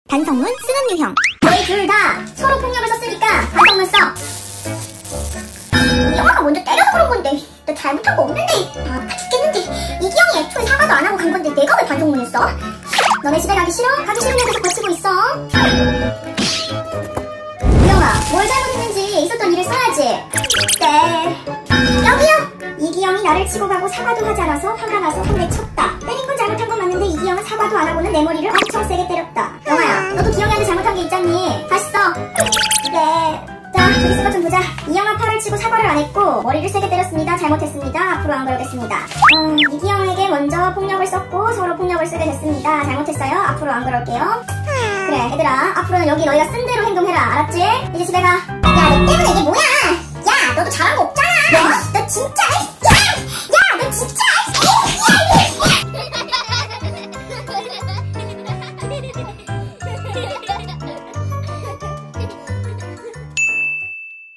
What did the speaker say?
반성문 쓰는 유형. 너희 둘 다 서로 폭력을 썼으니까 반성문 써. 이영아가 먼저 때려서 그런 건데 나 잘못한 거 없는데. 아파 죽겠는데. 이기영이 애초에 사과도 안 하고 간 건데 내가 왜 반성문을 써? 너네 집에 가기 싫어? 가기 싫으면 계속 버티고 있어. 이영아, 뭘 잘못했는지 있었던 일을 써야지. 네. 여기요! 이기영이 나를 치고 가고 사과도 하지 않아서 화가 나서 한 대 쳤다. 때린 건 잘못한 건 맞는데 이기영은 사과도 안 하고는 내 머리를 엄청 세게 때렸다. 영아야, 너도 기영이한테 잘못한 게 있잖니. 다시 써. 네. 자, 저기 쓴 것 좀 보자. 이영아 팔을 치고 사과를 안 했고 머리를 세게 때렸습니다. 잘못했습니다. 앞으로 안 그러겠습니다. 이기영에게 먼저 폭력을 썼고 서로 폭력을 쓰게 됐습니다. 잘못했어요. 앞으로 안 그럴게요. 그래, 얘들아, 앞으로는 여기 너희가 쓴 대로 행동해라. 알았지? 이제 집에 가. 야, 너 때문에 이게 뭐야? 야, 너도 잘한 거 없잖아. 너 진짜. 야, 너 진짜.